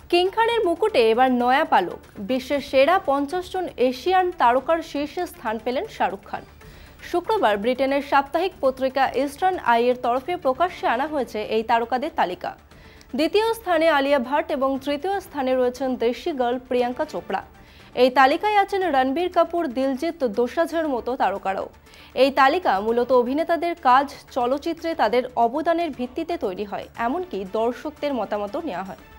King খানের মুকুটে এবার নয়া পালক। বিশ্বের সেরা 50 জন এশিয়ান তারকার শীর্ষে স্থান পেলেন শাহরুখ খান। শুক্রবার ব্রিটেনের সাপ্তাহিক পত্রিকা ইস্টার্ন আইয়ের তরফে প্রকাশ্যে আনা হয়েছে এই তারকাদের তালিকা। দ্বিতীয় স্থানে আলিয়া ভাট এবং তৃতীয় স্থানে রয়েছেন দেশি গার্ল প্রিয়াঙ্কা চোপড়া। এই তালিকায় আছেন রণবীর কাপুর, দিলজিৎ দোসাঝের মতো তারকারাও। এই তালিকা মূলত অভিনেতাদের কাজ, চলচ্চিত্রে তাদের অবদানের ভিত্তিতে তৈরি হয়, এমনকি দর্শকদের মতামতও নেওয়া হয়।